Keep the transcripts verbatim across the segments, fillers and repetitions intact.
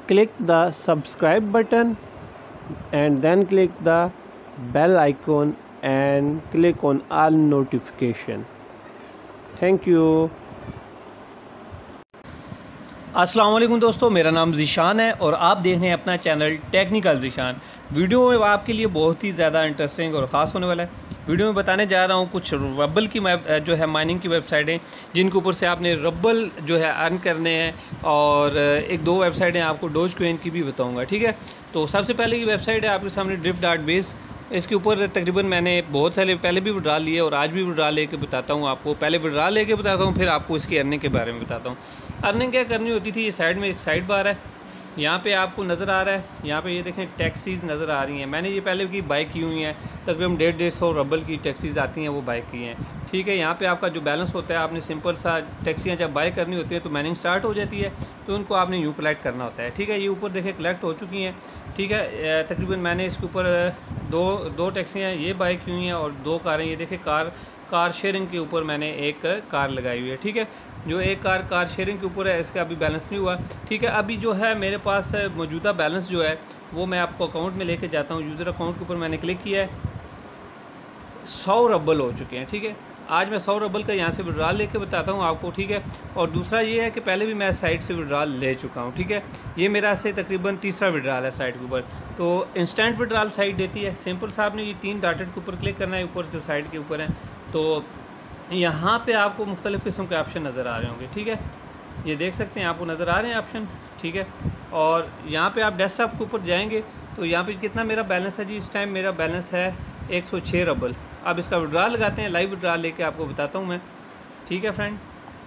click the subscribe button and then click the bell icon and click on all notification. Thank you. अस्सलाम वालेकुम दोस्तों, मेरा नाम ज़ीशान है और आप देख रहे हैं अपना चैनल टेक्निकल ज़ीशान। वीडियो में आपके लिए बहुत ही ज़्यादा इंटरेस्टिंग और ख़ास होने वाला है। वीडियो में बताने जा रहा हूँ कुछ रबल की जो है माइनिंग की वेबसाइटें जिनके ऊपर से आपने रबल जो है अर्न करने हैं, और एक दो वेबसाइटें आपको डोज कॉइन की भी बताऊँगा, ठीक है। तो सबसे पहले की वेबसाइट है आपके सामने ड्रिफ्ट डॉट बेस। इसके ऊपर तकरीबन मैंने बहुत सारे पहले भी विड्रॉल लिए और आज भी विड्रॉल लेके बताता हूँ आपको। पहले विड्रॉल लेके बताता हूँ, फिर आपको इसकी अर्निंग के बारे में बताता हूँ। अर्निंग क्या करनी होती थी, ये साइड में एक साइड बार है, यहाँ पे आपको नज़र आ रहा है, यहाँ पे ये देखें टैक्सीज़ नज़र आ रही हैं। मैंने ये पहले की बाइक की हुई हैं, तकरीबन डेढ़ डेढ़ सौ रबल की टैक्सीज़ आती हैं, वो बाइक की हैं, ठीक है। यहाँ पे आपका जो बैलेंस होता है, आपने सिंपल सा टैक्सियाँ जब बाय करनी होती है तो माइनिंग स्टार्ट हो जाती है, तो उनको आपने यूँ कलेक्ट करना होता है, ठीक है। ये ऊपर देखें कलेक्ट हो चुकी हैं, ठीक है। तकरीबन मैंने इसके ऊपर दो दो टैक्सियाँ ये बाय की हुई हैं और दो कारें, ये देखें कार कार शेयरिंग के ऊपर मैंने एक कार लगाई हुई है, ठीक है। जो एक कार कार शेयरिंग के ऊपर है, इसका अभी बैलेंस नहीं हुआ, ठीक है। अभी जो है मेरे पास मौजूदा बैलेंस जो है वो मैं आपको अकाउंट में लेके जाता हूँ। यूज़र अकाउंट के ऊपर मैंने क्लिक किया है, सौ रबल हो चुके हैं, ठीक है। आज मैं सौ रबल का यहाँ से विड्रॉल लेके बताता हूँ आपको, ठीक है। और दूसरा ये है कि पहले भी मैं साइट से विड्रॉल ले चुका हूँ, ठीक है। ये मेरा से तकरीबन तीसरा विड्रॉल है साइट के ऊपर। तो इंस्टेंट विड्रॉल साइट देती है, सिंपल साहब ने ये तीन डॉटेड के ऊपर क्लिक करना है, ऊपर जो साइड के ऊपर है। तो यहाँ पे आपको मुख्तलिफ़ किस्म के ऑप्शन नज़र आ रहे होंगे, ठीक है। ये देख सकते हैं, आपको नज़र आ रहे हैं ऑप्शन, ठीक है। और यहाँ पे आप डेस्कटॉप के ऊपर जाएंगे तो यहाँ पे कितना मेरा बैलेंस है जी, इस टाइम मेरा बैलेंस है एक सौ छः रबल। अब इसका विड्रॉल लगाते हैं, लाइव विड्रॉल लेके आपको बताता हूँ मैं, ठीक है फ्रेंड।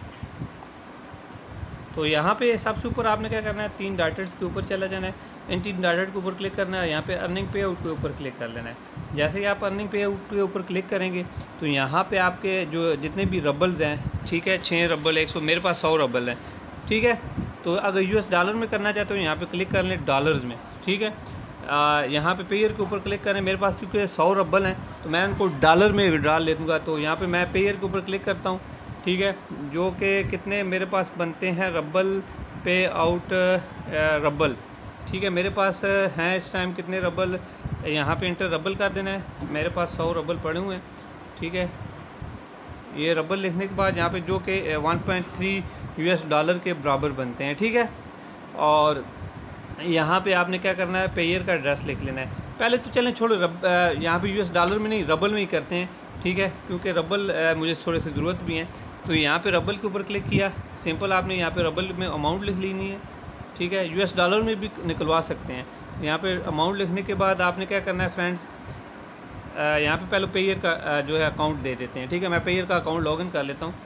तो यहाँ पे सबसे ऊपर आपने क्या करना है, तीन डाटेड्स के ऊपर चला जाना है, इन तीन डाटेड के ऊपर क्लिक करना है, यहाँ पे अर्निंग पे आउट के ऊपर क्लिक कर लेना है। जैसे ही आप अर्निंग पे आउट के ऊपर क्लिक करेंगे तो यहाँ पे आपके जो जितने भी रबल्स हैं, ठीक है, छः रबल एक सौ, मेरे पास सौ रबल हैं, ठीक है। तो अगर यूएस डॉलर में करना चाहते हो यहाँ पे क्लिक कर लें डॉलर्स में, ठीक है। यहाँ पे पेयर के ऊपर क्लिक करें, मेरे पास क्योंकि सौ रबल हैं तो मैं उनको डॉलर में विड्रॉल ले दूँगा। तो यहाँ पे मैं पेयर के ऊपर क्लिक करता हूँ, ठीक है, जो कि कितने मेरे पास बनते हैं रबल पे आउट रबल, ठीक है। मेरे पास हैं इस टाइम कितने रबल, यहाँ पे इंटर रबल कर देना है, मेरे पास सौ रबल पड़े हुए हैं, ठीक है। ये रबल लिखने के बाद यहाँ पे जो कि one point three US dollar के बराबर बनते हैं, ठीक है। और यहाँ पे आपने क्या करना है, पेयर का एड्रेस लिख लेना है। पहले तो चलें छोड़ो, रब यहाँ पे यूएस डॉलर में नहीं रबल में ही करते हैं, ठीक है, क्योंकि रबल मुझे थोड़े से ज़रूरत भी हैं। तो यहाँ पे रबल के ऊपर क्लिक किया, सिंपल आपने यहाँ पे रबल में अमाउंट लिख लेनी है, ठीक है। यूएस डॉलर में भी निकलवा सकते हैं। यहाँ पे अमाउंट लिखने के बाद आपने क्या करना है फ्रेंड्स, यहाँ पे पहले पेयर का जो है अकाउंट दे देते हैं, ठीक है। मैं पेयर का अकाउंट लॉगिन कर लेता हूँ।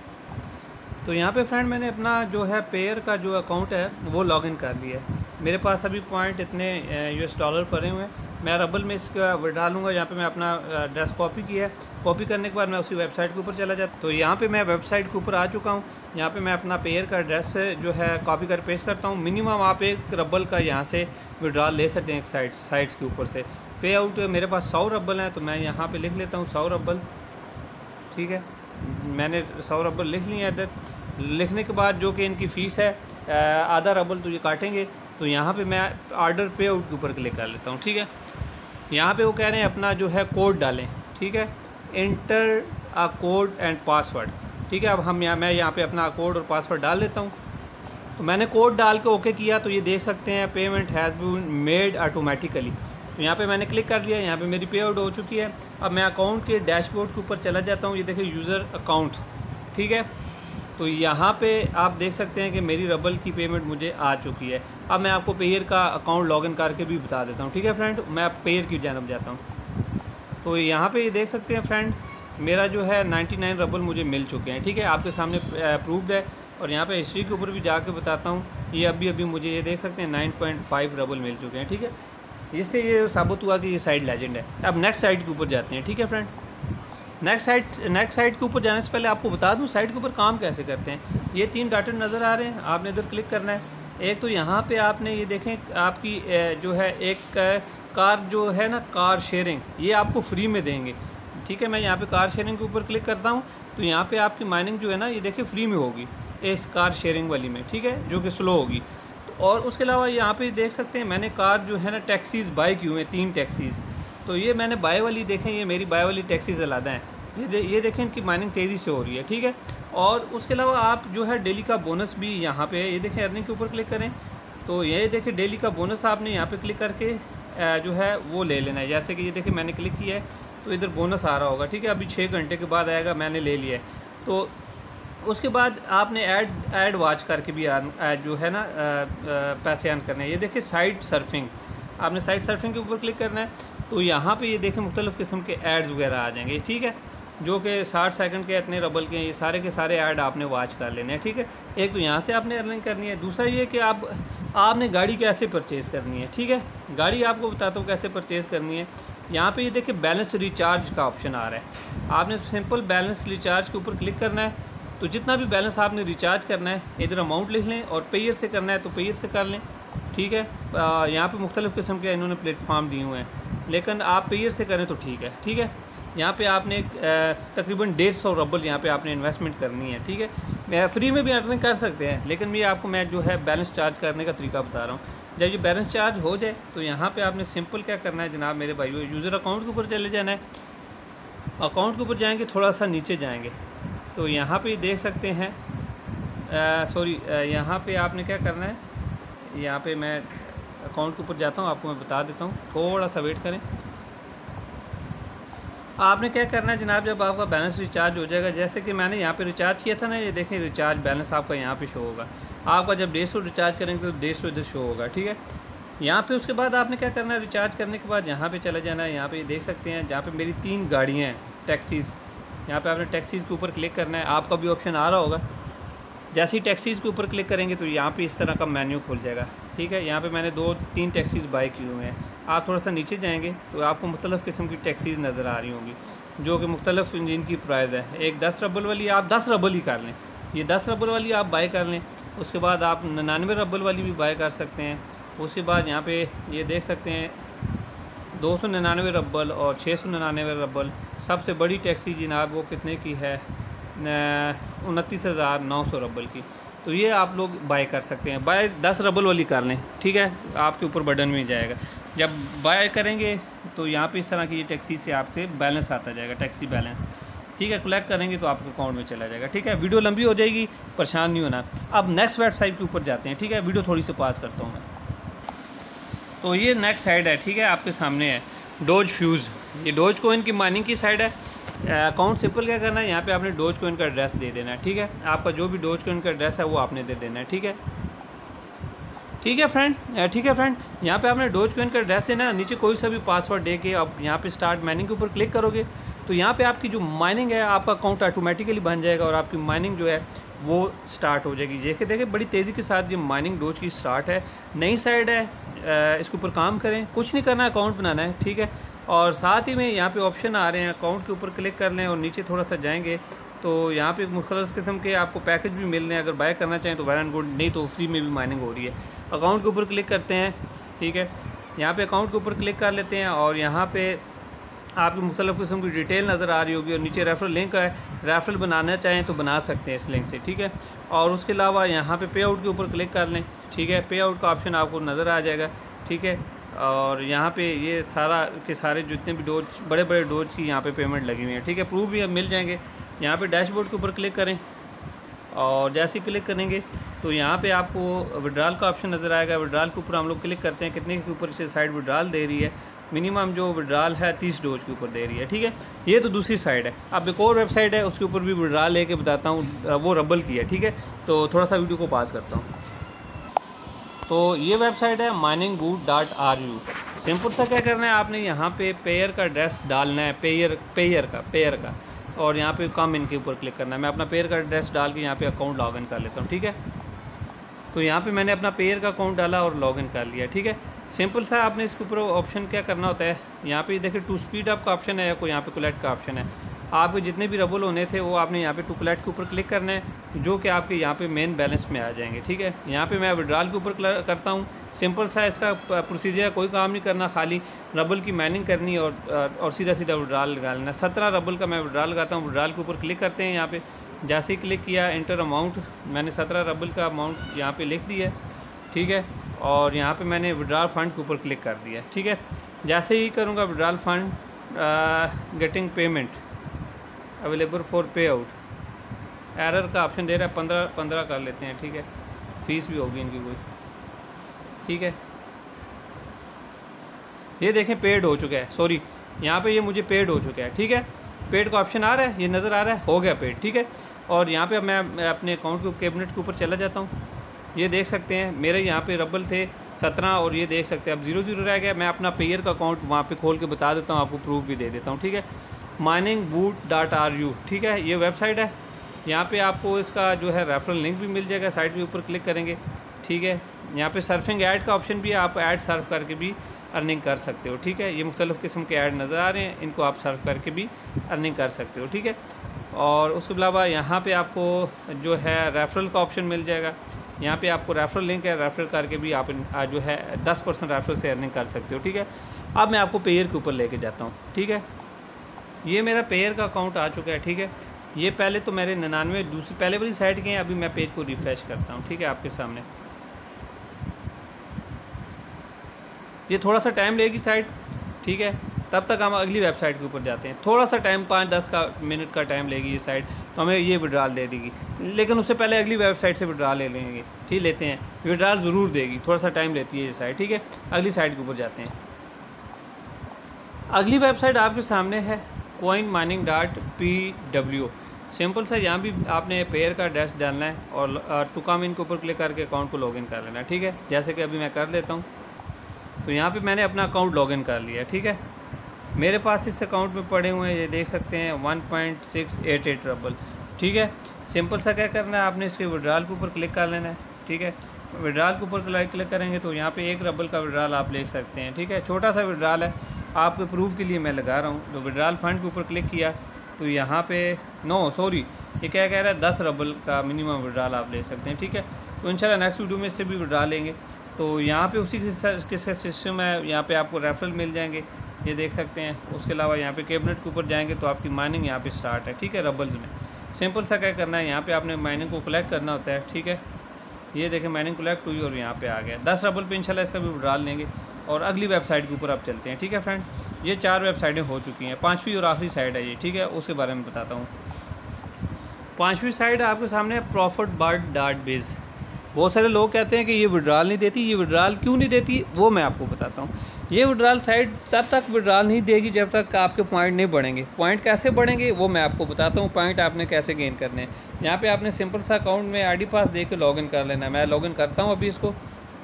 तो यहाँ पे फ्रेंड मैंने अपना जो है पेयर का जो अकाउंट है वो लॉगिन कर लिया है। मेरे पास अभी पॉइंट इतने यूएस डॉलर पड़े हुए हैं, मैं रबल में इसका विड्रॉल लूँगा। यहाँ पे मैं अपना एड्रेस कॉपी किया है, कॉपी करने के बाद मैं उसी वेबसाइट के ऊपर चला जाता। तो यहाँ पे मैं वेबसाइट के ऊपर आ चुका हूँ। यहाँ पे मैं अपना पेयर का एड्रेस जो है कॉपी कर पेस्ट करता हूँ। मिनिमम आप एक रबल का यहाँ से विड्रॉल ले सकते हैं एक साइट साइट्स के ऊपर से। पे आउट मेरे पास सौ रबल हैं, तो मैं यहाँ पर लिख लेता हूँ सौ रबल, ठीक है। मैंने सौ रबल लिख लिया इधर। लिखने के बाद जो कि इनकी फ़ीस है आधा रबल तो ये काटेंगे। तो यहाँ पे मैं ऑर्डर पे आउट के ऊपर क्लिक कर लेता हूँ, ठीक है। यहाँ पे वो कह रहे हैं अपना जो है कोड डालें, ठीक है, enter a code and password, ठीक है। अब हम यहाँ मैं यहाँ पे अपना कोड और पासवर्ड डाल लेता हूँ। तो मैंने कोड डाल के ओके किया, तो ये देख सकते हैं payment has been made automatically. तो यहाँ पे मैंने क्लिक कर दिया, यहाँ पे मेरी पे आउट हो चुकी है। अब मैं अकाउंट के डैशबोर्ड के ऊपर चला जाता हूँ, ये देखिए यूज़र अकाउंट, ठीक है। तो यहाँ पे आप देख सकते हैं कि मेरी रबल की पेमेंट मुझे आ चुकी है। अब मैं आपको पेयर का अकाउंट लॉगिन करके भी बता देता हूँ, ठीक है फ्रेंड। मैं पेयर की जानब जाता हूँ। तो यहाँ पे ये देख सकते हैं फ्रेंड, मेरा जो है निन्यानवे रबल मुझे मिल चुके हैं, ठीक है, आपके सामने प्रूव्ड है। और यहाँ पे हिस्ट्री के ऊपर भी जाके बताता हूँ, ये अभी अभी मुझे ये देख सकते हैं नाइन पॉइंट फाइव रबल मिल चुके हैं, ठीक है। इससे ये साबित हुआ कि ये साइट लेजेंड है। अब नेक्स्ट साइट के ऊपर जाते हैं, ठीक है friend. Next site next site के ऊपर जाने से पहले आपको बता दूं साइट के ऊपर काम कैसे करते हैं। ये तीन डाटा नज़र आ रहे हैं, आपने इधर क्लिक करना है। एक तो यहाँ पे आपने ये देखें आपकी जो है एक कार जो है ना कार शेयरिंग, ये आपको फ्री में देंगे, ठीक है। मैं यहाँ पे कार शेयरिंग के ऊपर क्लिक करता हूँ तो यहाँ पे आपकी माइनिंग जो है ना ये देखिए फ्री में होगी इस कार शेयरिंग वाली में, ठीक है, जो कि स्लो होगी। तो और उसके अलावा यहाँ पे देख सकते हैं मैंने कार जो है ना टैक्सीज़ बाय की हुई हैं, तीन टैक्सीज़। तो ये मैंने बाय वाली देखें, ये मेरी बाय वाली टैक्सीज़ अलग हैं। ये दे, ये देखें इनकी माइनिंग तेज़ी से हो रही है, ठीक है। और उसके अलावा आप जो है डेली का बोनस भी यहाँ पे ये देखें, अर्निंग के ऊपर क्लिक करें तो ये देखें डेली का बोनस आपने यहाँ पे क्लिक करके जो है वो ले लेना है। जैसे कि ये देखें मैंने क्लिक किया है तो इधर बोनस आ रहा होगा, ठीक है। अभी छः घंटे के बाद आएगा, मैंने ले लिया है। तो उसके बाद आपने ऐड ऐड वॉच करके भी अर्न जो है ना आ, आ, पैसे अर्न करने हैं। ये देखिए साइट सर्फिंग, आपने साइट सर्फिंग के ऊपर क्लिक करना है तो यहाँ पे ये देखें मुख्तलिफ़ किस्म के एड्स वगैरह आ जाएंगे, ठीक है, जो कि साठ सेकंड के इतने रबल के हैं। ये सारे के सारे ऐड आपने वॉच कर लेने हैं, ठीक है। एक तो यहाँ से आपने अर्निंग करनी है, दूसरा ये कि आप आपने गाड़ी कैसे परचेज़ करनी है, ठीक है। गाड़ी आपको बताता हूँ कैसे परचेज़ करनी है। यहाँ पे ये देखिए बैलेंस रिचार्ज का ऑप्शन आ रहा है, आपने सिंपल बैलेंस रिचार्ज के ऊपर क्लिक करना है। तो जितना भी बैलेंस आपने रिचार्ज करना है इधर अमाउंट लिख लें, और पेयर से करना है तो पेयर से कर लें, ठीक है। यहाँ पे मुख्तलिफ़ किस्म के इन्होंने प्लेटफॉर्म दिए हुए हैं, लेकिन आप पेयर से करें तो ठीक है, ठीक है। यहाँ पे आपने तकरीबन डेढ़ सौ रबल यहाँ पे आपने इन्वेस्टमेंट करनी है, ठीक है। मैं फ्री में भी अर्निंग कर सकते हैं, लेकिन मैं आपको मैं जो है बैलेंस चार्ज करने का तरीका बता रहा हूँ। जब ये बैलेंस चार्ज हो जाए तो यहाँ पे आपने सिंपल क्या करना है जनाब मेरे भाइयों, यूज़र अकाउंट के ऊपर चले जाना है। अकाउंट के ऊपर जाएंगे, थोड़ा सा नीचे जाएंगे तो यहाँ पे देख सकते हैं, सॉरी यहाँ पे आपने क्या करना है, यहाँ पे मैं अकाउंट के ऊपर जाता हूँ, आपको मैं बता देता हूँ, थोड़ा सा वेट करें। आपने क्या करना है जनाब, जब आपका बैलेंस रिचार्ज हो जाएगा, जैसे कि मैंने यहाँ पे रिचार्ज किया था ना, ये देखें रिचार्ज बैलेंस आपका यहाँ पे शो होगा। आपका जब डेढ़ सौ रिचार्ज करेंगे तो डेढ़ सौ इधर शो होगा, ठीक है। यहाँ पे उसके बाद आपने क्या करना है, रिचार्ज करने के बाद यहाँ पे चला जाना है। यहाँ पे देख सकते हैं जहाँ पे मेरी तीन गाड़ियाँ हैं टैक्सीज़, यहाँ पे आपने टैक्सीज़ के ऊपर क्लिक करना है। आपका भी ऑप्शन आ रहा होगा, जैसे ही टैक्सीज़ के ऊपर क्लिक करेंगे तो यहाँ पे इस तरह का मेन्यू खुल जाएगा, ठीक है। यहाँ पे मैंने दो तीन टैक्सीज़ बाय की हुए हैं। आप थोड़ा सा नीचे जाएंगे तो आपको मुख्तलिफ़ किस्म की टैक्सीज़ नज़र आ रही होंगी, जो कि मुख्तलिफ़ इंजन की प्राइस है। एक दस रबल वाली आप दस रबल ही कर लें, ये दस रबल वाली आप बाय कर लें। उसके बाद आप निन्यानवे रबल वाली भी बाय कर सकते हैं। उसके बाद यहाँ पे ये देख सकते हैं दो सौ निन्यानवे रबल और छः सौ निन्यानवे रबल। सबसे बड़ी टैक्सी जनाब वो कितने की है, उनतीस हज़ार नौ सौ रबल की। तो ये आप लोग बाय कर सकते हैं, बाय दस रबल वाली कर लें, ठीक है, आपके ऊपर बटन में जाएगा। जब बाय करेंगे तो यहाँ पे इस तरह की ये टैक्सी से आपके बैलेंस आता जाएगा, टैक्सी बैलेंस, ठीक है। कलेक्ट करेंगे तो आपके अकाउंट में चला जाएगा, ठीक है। वीडियो लंबी हो जाएगी, परेशान नहीं होना। अब नेक्स्ट वेबसाइट के ऊपर जाते हैं, ठीक है। वीडियो थोड़ी सी पास करता हूँ मैं। तो ये नेक्स्ट साइड है, ठीक है, आपके सामने है डोज फ्यूज़। ये डोज कोइन की माइनिंग की साइड है। अकाउंट सिंपल क्या करना है, यहाँ पे आपने डोज कोइन का एड्रेस दे देना है, ठीक है। आपका जो भी डोज कोइन का एड्रेस है वो आपने दे देना है, ठीक है, ठीक है फ्रेंड, ठीक है फ्रेंड। यहाँ पे आपने डोज कोइन का एड्रेस देना है, नीचे कोई सा भी पासवर्ड दे के आप यहाँ पे स्टार्ट माइनिंग के ऊपर क्लिक करोगे तो यहाँ पे आपकी जो माइनिंग है, आपका अकाउंट ऑटोमेटिकली बन जाएगा और आपकी माइनिंग जो है वो स्टार्ट हो जाएगी। देखिए देखिए बड़ी तेज़ी के साथ ये माइनिंग डोज की स्टार्ट है। नई साइड है, इसके ऊपर काम करें, कुछ नहीं करना है, अकाउंट बनाना है, ठीक है। और साथ ही में यहाँ पे ऑप्शन आ रहे हैं, अकाउंट के ऊपर क्लिक कर लें और नीचे थोड़ा सा जाएंगे तो यहाँ पे मुख्तलिफ़ किस्म के आपको पैकेज भी मिल रहे हैं। अगर बाय करना चाहें तो वेल एंड गुड, नहीं तो फ्री में भी माइनिंग हो रही है। अकाउंट के ऊपर क्लिक करते हैं, ठीक है। यहाँ पे अकाउंट के ऊपर क्लिक कर लेते हैं और यहाँ पे आपकी मुख्तलिफ़ किस्म की डिटेल नज़र आ रही होगी और नीचे रेफरल लिंक है, रेफरल बनाना चाहें तो बना सकते हैं इस लिंक से, ठीक है। और उसके अलावा यहाँ पे पे आउट के ऊपर क्लिक कर लें, ठीक है। पे आउट का ऑप्शन आपको नज़र आ जाएगा, ठीक है। और यहाँ पे ये सारा के सारे जितने भी डोज, बड़े बड़े डोज की यहाँ पे पेमेंट लगी हुई है, ठीक है। प्रूफ भी अब मिल जाएंगे। यहाँ पे डैशबोर्ड के ऊपर क्लिक करें और जैसे ही क्लिक करेंगे तो यहाँ पे आपको विड्रॉल का ऑप्शन नज़र आएगा। विड्रॉल के ऊपर हम लोग क्लिक करते हैं, कितने के ऊपर से साइड विड्रॉल दे रही है, मिनिमम जो विड्रॉल है तीस डोज के ऊपर दे रही है, ठीक है। ये तो दूसरी साइड है। अब एक और वेबसाइट है, उसके ऊपर भी विड्रॉल लेके बताता हूँ, वो रबल की है, ठीक है। तो थोड़ा सा वीडियो को पास करता हूँ। तो ये वेबसाइट है mining boot dot R U. Simple सा क्या करना है, आपने यहाँ पे पेयर का एड्रेस डालना है, पेयर पेयर का पेयर का और यहाँ पे कम इनके ऊपर क्लिक करना है। मैं अपना पेयर का एड्रेस डाल के यहाँ पे अकाउंट लॉगिन कर लेता हूँ, ठीक है। तो यहाँ पे मैंने अपना पेयर का अकाउंट डाला और लॉगिन कर लिया, ठीक है। सिंपल सा आपने इसके ऊपर ऑप्शन क्या करना होता है, यहाँ पे देखिए टू स्पीड अप का ऑप्शन है या कोई यहाँ पे कलेक्ट का ऑप्शन है। आपके जितने भी रबल होने थे वो आपने यहाँ पे टू कलेक्ट के ऊपर क्लिक करना है, जो कि आपके यहाँ पे मेन बैलेंस में आ जाएंगे, ठीक है। यहाँ पे मैं विड्रॉल के ऊपर करता हूँ। सिंपल सा इसका प्रोसीजर, कोई काम नहीं करना, खाली रबल की माइनिंग करनी और और सीधा सीधा विड्रॉल लगा लेना। सत्रह रबल का मैं विड्रॉल लगाता हूँ। विड्रॉल के ऊपर क्लिक करते हैं, यहाँ पे जैसे ही क्लिक किया एंटर अमाउंट, मैंने सत्रह रबल का अमाउंट यहाँ पे लिख दिया, ठीक है। और यहाँ पे मैंने विड्रॉल फंड के ऊपर क्लिक कर दिया, ठीक है। जैसे ही करूँगा withdrawal fund getting payment available for pay out, error का ऑप्शन दे रहा है, पंद्रह पंद्रह कर लेते हैं, ठीक है। फीस भी होगी इनकी कोई, ठीक है। ये देखें पेड हो चुका है, सॉरी यहाँ पे ये मुझे पेड हो चुका है, ठीक है। पेड का ऑप्शन आ रहा है, ये नज़र आ रहा है, हो गया पेड, ठीक है। और यहाँ पे मैं, मैं अपने अकाउंट के कैबिनेट के ऊपर चला जाता हूँ। ये देख सकते हैं मेरे यहाँ पे रबल थे सत्रह और ये देख सकते हैं अब ज़ीरो ज़ीरो रह गया। मैं अपना पेयर का अकाउंट वहाँ पे खोल के बता देता हूँ, आपको प्रूफ भी दे देता हूँ, ठीक है। Mining boot dot R U, ठीक है, ये वेबसाइट है। यहाँ पे आपको इसका जो है रेफरल लिंक भी मिल जाएगा, साइट के ऊपर क्लिक करेंगे, ठीक है। यहाँ पे सर्फिंग ऐड का ऑप्शन भी है, आप ऐड सर्फ करके भी अर्निंग कर सकते हो, ठीक है। ये मुख्तलिफ़ किस्म के ऐड नज़र आ रहे हैं, इनको आप सर्फ करके भी अर्निंग कर सकते हो, ठीक है। और उसके अलावा यहाँ पे आपको जो है रेफरल का ऑप्शन मिल जाएगा। यहाँ पे आपको रेफरल लिंक है, रेफरल करके भी आप जो है दस परसेंट रेफरल से अर्निंग कर सकते हो, ठीक है। अब मैं आपको पेयर के ऊपर लेके जाता हूँ, ठीक है। ये मेरा पेयर का अकाउंट आ चुका है, ठीक है। ये पहले तो मेरे निन्यानवे दूसरी पहले वाली साइड के हैं, अभी मैं पेज को रिफ़्रेश करता हूँ, ठीक है, आपके सामने। ये थोड़ा सा टाइम लेगी साइट, ठीक है। तब तक हम अगली वेबसाइट के ऊपर जाते हैं। थोड़ा सा टाइम पाँच दस का मिनट का टाइम लेगी ये साइट, तो हमें ये विड्रॉल दे देगी, लेकिन उससे पहले अगली वेबसाइट से विड्रॉल ले लेंगे, ठीक, लेते हैं। विड्रॉल ज़रूर देगी, थोड़ा सा टाइम लेती है ये साइट, ठीक है। अगली साइट के ऊपर जाते हैं। अगली वेबसाइट आपके सामने है coin mining dot P W. Simple सा, यहाँ भी आपने पेयर का एड्रेस डालना है और टू कम इन के ऊपर क्लिक करके अकाउंट को लॉगिन कर लेना है, ठीक है। जैसे कि अभी मैं कर लेता हूँ, तो यहाँ पे मैंने अपना अकाउंट लॉगिन कर लिया, ठीक है। मेरे पास इस अकाउंट में पड़े हुए हैं, ये देख सकते हैं one point six eight eight rouble, ठीक है। सिंपल सा क्या करना है, आपने इसके विड्रॉल के ऊपर क्लिक कर लेना है, ठीक है। विड्रॉल के ऊपर क्लिक करेंगे तो यहाँ पे एक रबल का विड्रॉल आप ले सकते हैं, ठीक है। छोटा सा विड्रॉल है, आपके प्रूफ के लिए मैं लगा रहा हूँ। तो विड्रॉल फंड के ऊपर क्लिक किया तो यहाँ पे नो सॉरी ये क्या कह रहा है, दस रबल का मिनिमम विड्रॉल आप ले सकते हैं, ठीक है। तो इंशाल्लाह नेक्स्ट वीडियो में इससे भी विड्रॉल लेंगे। तो यहाँ पे उसी किसका सिस्टम है, यहाँ पे आपको रेफरल मिल जाएंगे, ये देख सकते हैं। उसके अलावा यहाँ पे कैबिनेट के ऊपर जाएंगे तो आपकी माइनिंग यहाँ पे स्टार्ट है, ठीक है, रबल्स में। सिंपल सा क्या करना है, यहाँ पे आपने माइनिंग को कलेक्ट करना होता है, ठीक है। ये देखें माइनिंग कलेक्ट हुई और यहाँ पे आ गया दस रबल पे, इंशाल्लाह इसका भी विड्रॉल लेंगे। और अगली वेबसाइट के ऊपर आप चलते हैं, ठीक है फ्रेंड। ये चार वेबसाइटें हो चुकी हैं, पाँचवीं और आखिरी साइट है ये, ठीक है, उसके बारे में बताता हूँ। पाँचवीं साइट आपके सामने प्रॉफिट बर्ड डॉट बिज़। बहुत सारे लोग कहते हैं कि ये विड्रॉल नहीं देती, ये विड्रॉल क्यों नहीं देती, वो मैं आपको बताता हूँ। ये विड्रॉल साइट तब तक विड्रॉल नहीं देगी जब तक आपके पॉइंट नहीं बढ़ेंगे। पॉइंट कैसे बढ़ेंगे वो मैं आपको बताता हूँ, पॉइंट आपने कैसे गेन करने हैं। यहाँ पे आपने सिंपल सा अकाउंट में आईडी पास दे के लॉगिन कर लेना है। मैं लॉगिन करता हूँ अभी इसको,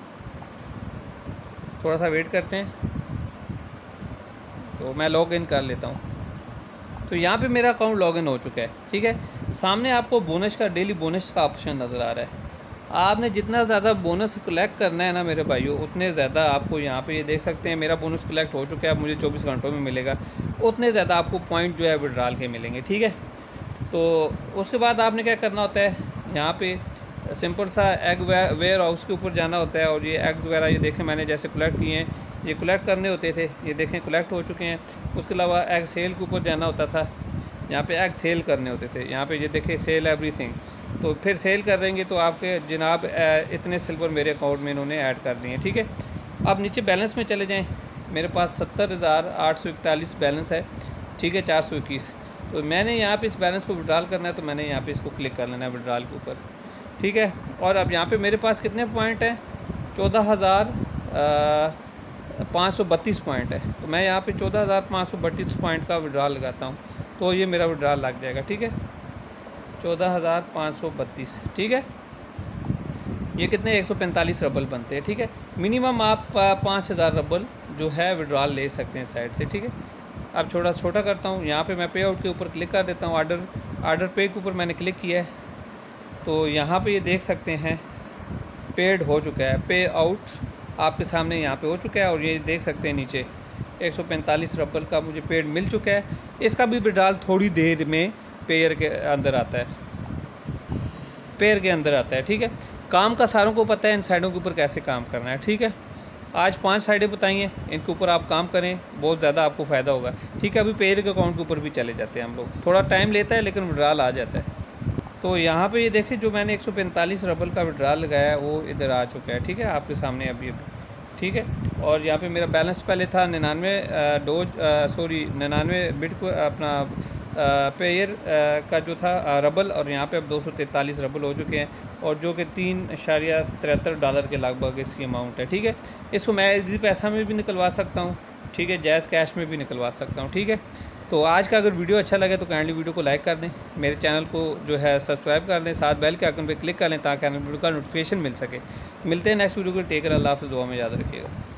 थोड़ा सा वेट करते हैं। तो मैं लॉगिन कर लेता हूँ। तो यहाँ पे मेरा अकाउंट लॉगिन हो चुका है, ठीक है। सामने आपको बोनस का, डेली बोनस का ऑप्शन नज़र आ रहा है। आपने जितना ज़्यादा बोनस कलेक्ट करना है ना मेरे भाइयों, उतने ज़्यादा आपको यहाँ पे ये देख सकते हैं मेरा बोनस कलेक्ट हो चुका है, मुझे चौबीस घंटों में मिलेगा। उतने ज़्यादा आपको पॉइंट जो है विड्रॉल के मिलेंगे, ठीक है। तो उसके बाद आपने क्या करना होता है, यहाँ पे सिंपल सा एग वेयर हाउस के ऊपर जाना होता है। और ये एग्स वगैरह ये देखें मैंने जैसे कलेक्ट किए हैं, ये कलेक्ट करने होते थे, ये देखें कलेक्ट हो चुके हैं। उसके अलावा एग सेल के ऊपर जाना होता था, यहाँ पे एग सेल करने होते थे। यहाँ पे ये देखें सेल एवरीथिंग, तो फिर सेल कर देंगे तो आपके जनाब इतने सिल्वर मेरे अकाउंट में इन्होंने ऐड कर दिए, ठीक है। अब नीचे बैलेंस में चले जाएं, मेरे पास सत्तर हज़ार आठ सौ इकतालीस बैलेंस है, ठीक है, चार सौ इक्कीस। तो मैंने यहाँ पे इस बैलेंस को विड्रॉल करना है, तो मैंने यहाँ पे इसको क्लिक कर लेना है विड्रॉल के ऊपर, ठीक है। और अब यहाँ पे मेरे पास कितने पॉइंट हैं, चौदह हज़ार पाँच सौ बत्तीस पॉइंट है। तो मैं यहाँ पे चौदह हज़ार पाँच सौ बत्तीस पॉइंट का विड्रॉल लगाता हूँ, तो ये मेरा विड्रॉल लग जाएगा, ठीक है, चौदह हज़ार पाँच सौ बत्तीस, ठीक है। ये कितने एक सौ पैंतालीस रबल बनते हैं, ठीक है। मिनिमम आप पाँच हज़ार रबल जो है विड्रॉल ले सकते हैं साइड से, ठीक है। अब छोटा छोटा करता हूँ, यहाँ पे मैं पे आउट के ऊपर क्लिक कर देता हूँ। आर्डर आर्डर पे के ऊपर मैंने क्लिक किया है, तो यहाँ पे ये देख सकते हैं पेड हो चुका है, पे आउट आपके सामने यहाँ पे हो चुका है। और ये देख सकते हैं नीचे एक सौ पैंतालीस रबल का मुझे पेड मिल चुका है। इसका भी विड्रॉल थोड़ी देर में पेयर के अंदर आता है, पेयर के अंदर आता है, ठीक है। काम का सारों को पता है इन साइडों के ऊपर कैसे काम करना है, ठीक है। आज पांच साइडें बताई हैं, इनके ऊपर आप काम करें, बहुत ज़्यादा आपको फ़ायदा होगा, ठीक है। अभी पेयर के अकाउंट के ऊपर भी चले जाते हैं हम लोग, थोड़ा टाइम लेता है लेकिन विड्रॉल आ जाता है। तो यहाँ पे ये देखें जो मैंने एक सौ पैंतालीस रबल का विड्रॉल लगाया है वो इधर आ चुका है, ठीक है, आपके सामने अभी अभी, ठीक है। और यहाँ पे मेरा बैलेंस पहले था निन्यानवे डोज सॉरी निन्यानवे बिट को अपना पेयर का जो था रबल, और यहाँ पे अब दो सौ तैंतालीस रबल हो चुके हैं, और जो कि तीन इशारिया तिहत्तर डॉलर के लगभग इसकी अमाउंट है, ठीक है। इसको मैं इजी पैसा में भी निकलवा सकता हूँ, ठीक है, जायज़ कैश में भी निकलवा सकता हूँ, ठीक है। तो आज का अगर वीडियो अच्छा लगे तो काइंडली वीडियो को लाइक कर दें, मेरे चैनल को जो है सब्सक्राइब कर दें, साथ बेल के आइकन पे क्लिक कर लें ताकि वीडियो का नोटिफिकेशन मिल सके। मिलते हैं नेक्स्ट वीडियो को, टेक केयर, अल्लाह हाफ़िज़, दुआ में याद रखिएगा।